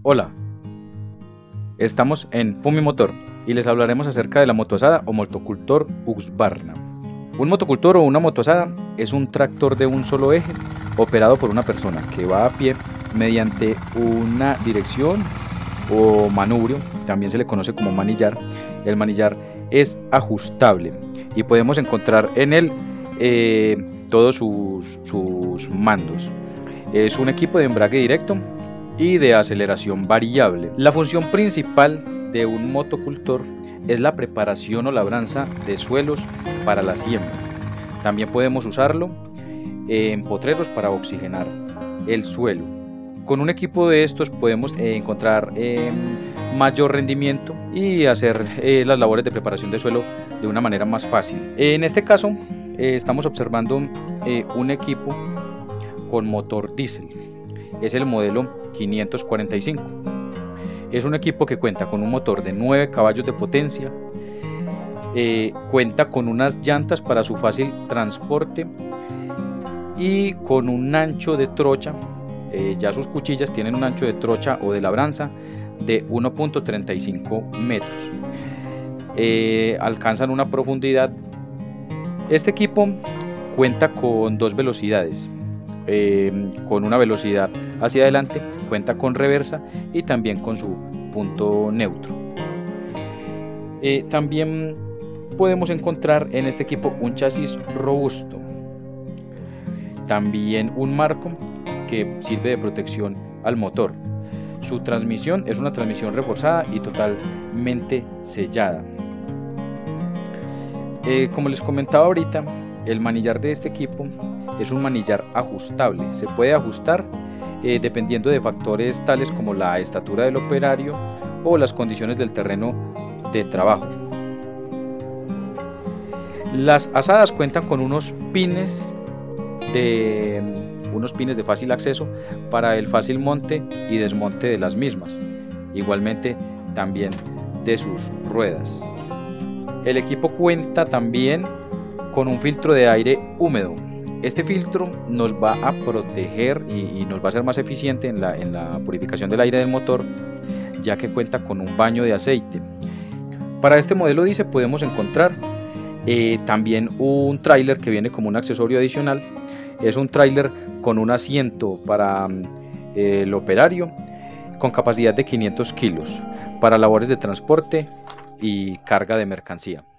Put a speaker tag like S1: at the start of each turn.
S1: Hola, estamos en Pumi Motor y les hablaremos acerca de la motoasada o motocultor Husqvarna. Un motocultor o una motoasada es un tractor de un solo eje operado por una persona que va a pie mediante una dirección o manubrio, también se le conoce como manillar. El manillar es ajustable y podemos encontrar en él todos sus mandos. Es un equipo de embrague directo y de aceleración variable. La función principal de un motocultor es la preparación o labranza de suelos para la siembra. También podemos usarlo en potreros para oxigenar el suelo. Con un equipo de estos podemos encontrar mayor rendimiento y hacer las labores de preparación de suelo de una manera más fácil. En este caso estamos observando un equipo con motor diésel. Es el modelo 545. Es un equipo que cuenta con un motor de 9 caballos de potencia, cuenta con unas llantas para su fácil transporte y con un ancho de trocha. Ya sus cuchillas tienen un ancho de trocha o de labranza de 1.35 metros. Alcanzan una profundidad. Este equipo cuenta con dos velocidades. Con una velocidad hacia adelante, cuenta con reversa y también con su punto neutro. También podemos encontrar en este equipo un chasis robusto, también un marco que sirve de protección al motor. Su transmisión es una transmisión reforzada y totalmente sellada. Como les comentaba ahorita, el manillar de este equipo es un manillar ajustable. Se puede ajustar dependiendo de factores tales como la estatura del operario o las condiciones del terreno de trabajo. Las asadas cuentan con unos pines de fácil acceso para el fácil monte y desmonte de las mismas, igualmente también de sus ruedas. El equipo cuenta también con un filtro de aire húmedo. Este filtro nos va a proteger y nos va a ser más eficiente en la purificación del aire del motor, ya que cuenta con un baño de aceite. Para este modelo diésel podemos encontrar también un tráiler que viene como un accesorio adicional. Es un tráiler con un asiento para el operario con capacidad de 500 kilos para labores de transporte y carga de mercancía.